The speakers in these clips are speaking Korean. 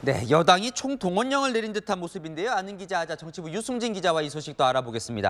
네, 여당이 총동원령을 내린 듯한 모습인데요. 아는 기자, 정치부 유승진 기자와 이 소식도 알아보겠습니다.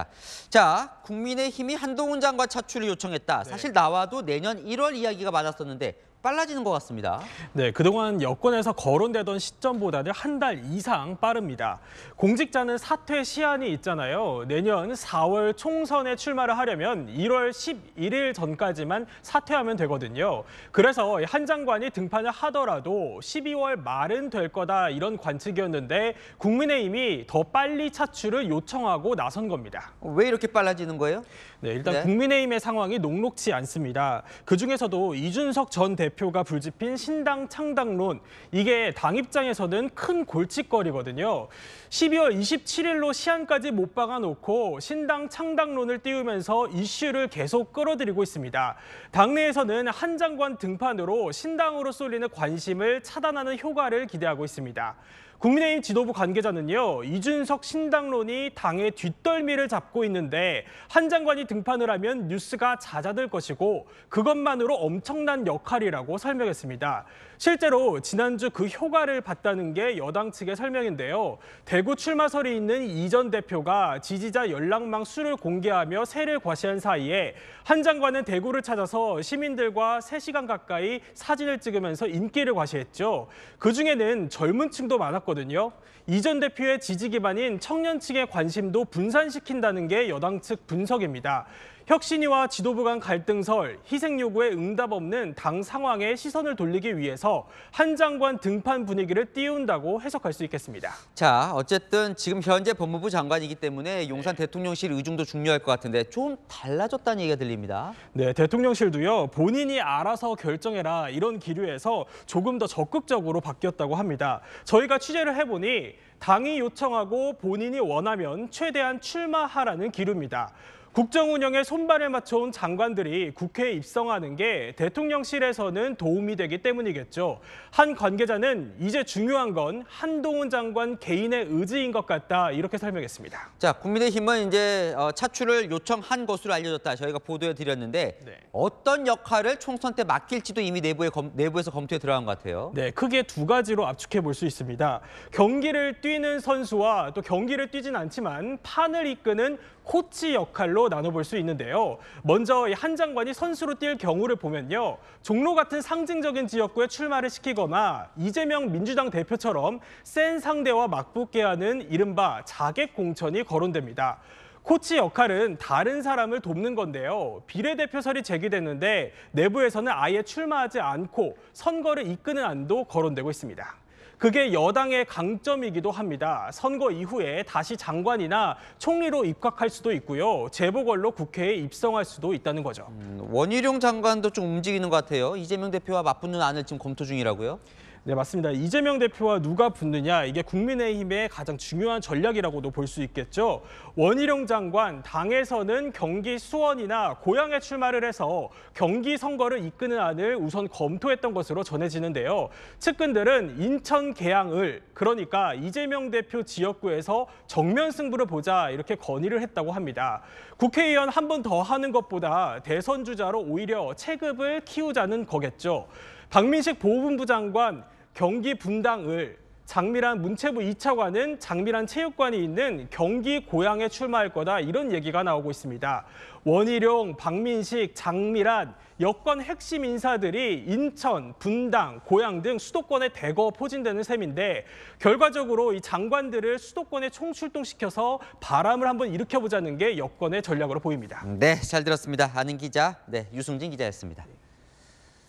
자, 국민의힘이 한동훈 장관 차출을 요청했다. 사실 나와도 내년 1월 이야기가 많았었는데 빨라지는 것 같습니다. 네, 그동안 여권에서 거론되던 시점보다는 한 달 이상 빠릅니다. 공직자는 사퇴 시한이 있잖아요. 내년 4월 총선에 출마를 하려면 1월 11일 전까지만 사퇴하면 되거든요. 그래서 한 장관이 등판을 하더라도 12월 말은 될 거다 이런 관측이었는데 국민의힘이 더 빨리 차출을 요청하고 나선 겁니다. 왜 이렇게 빨라지는 거예요? 네, 일단 국민의힘의 상황이 녹록지 않습니다. 그중에서도 이준석 전 대표가 불집힌 신당 창당론, 이게 당 입장에서는 큰 골칫거리거든요. 12월 27일로 시한까지 못 박아놓고 신당 창당론을 띄우면서 이슈를 계속 끌어들이고 있습니다. 당내에서는 한 장관 등판으로 신당으로 쏠리는 관심을 차단하는 효과를 기대하고 있습니다. 국민의힘 지도부 관계자는요, 이준석 신당론이 당의 뒷덜미를 잡고 있는데 한 장관이 등판을 하면 뉴스가 잦아들 것이고 그것만으로 엄청난 역할이라고 설명했습니다. 실제로 지난주 그 효과를 봤다는 게 여당 측의 설명인데요. 대구 출마설이 있는 이 전 대표가 지지자 연락망 수를 공개하며 세를 과시한 사이에 한 장관은 대구를 찾아서 시민들과 3시간 가까이 사진을 찍으면서 인기를 과시했죠. 그중에는 젊은 층도 많았거든요. 이 전 대표의 지지 기반인 청년 층의 관심도 분산시킨다는 게 여당 측 분석입니다. 혁신위와 지도부 간 갈등설, 희생 요구에 응답 없는 당 상황에 시선을 돌리기 위해서 한 장관 등판 분위기를 띄운다고 해석할 수 있겠습니다. 자, 어쨌든 지금 현재 법무부 장관이기 때문에 용산 대통령실 의중도 중요할 것 같은데 좀 달라졌다는 얘기가 들립니다. 네, 대통령실도요, 본인이 알아서 결정해라 이런 기류에서 조금 더 적극적으로 바뀌었다고 합니다. 저희가 취재를 해보니 당이 요청하고 본인이 원하면 최대한 출마하라는 기류입니다. 국정 운영에 손발을 맞춰온 장관들이 국회에 입성하는 게 대통령실에서는 도움이 되기 때문이겠죠. 한 관계자는 이제 중요한 건 한동훈 장관 개인의 의지인 것 같다 이렇게 설명했습니다. 자, 국민의힘은 이제 차출을 요청한 것으로 알려졌다. 저희가 보도해 드렸는데 어떤 역할을 총선 때 맡길지도 이미 내부에서 검토에 들어간 것 같아요. 네, 크게 두 가지로 압축해 볼 수 있습니다. 경기를 뛰는 선수와 또 경기를 뛰진 않지만 판을 이끄는 코치 역할로 나눠볼 수 있는데요. 먼저 한 장관이 선수로 뛸 경우를 보면요, 종로 같은 상징적인 지역구에 출마를 시키거나 이재명 민주당 대표처럼 센 상대와 맞붙게 하는 이른바 자객 공천이 거론됩니다. 코치 역할은 다른 사람을 돕는 건데요. 비례대표설이 제기됐는데 내부에서는 아예 출마하지 않고 선거를 이끄는 안도 거론되고 있습니다. 그게 여당의 강점이기도 합니다. 선거 이후에 다시 장관이나 총리로 입각할 수도 있고요. 재보궐로 국회에 입성할 수도 있다는 거죠. 원희룡 장관도 좀 움직이는 것 같아요. 이재명 대표와 맞붙는 안을 지금 검토 중이라고요? 네, 맞습니다. 이재명 대표와 누가 붙느냐, 이게 국민의힘의 가장 중요한 전략이라고도 볼 수 있겠죠. 원희룡 장관, 당에서는 경기 수원이나 고향에 출마를 해서 경기 선거를 이끄는 안을 우선 검토했던 것으로 전해지는데요. 측근들은 인천 계양을, 그러니까 이재명 대표 지역구에서 정면 승부를 보자 이렇게 건의를 했다고 합니다. 국회의원 한 번 더 하는 것보다 대선 주자로 오히려 체급을 키우자는 거겠죠. 박민식 보훈부 장관, 경기 분당을, 장미란 문체부 2차관은 장미란 체육관이 있는 경기 고양에 출마할 거다 이런 얘기가 나오고 있습니다. 원희룡, 박민식, 장미란 여권 핵심 인사들이 인천, 분당, 고양 등 수도권에 대거 포진되는 셈인데 결과적으로 이 장관들을 수도권에 총출동시켜서 바람을 한번 일으켜보자는 게 여권의 전략으로 보입니다. 네, 잘 들었습니다. 아는 기자, 유승진 기자였습니다.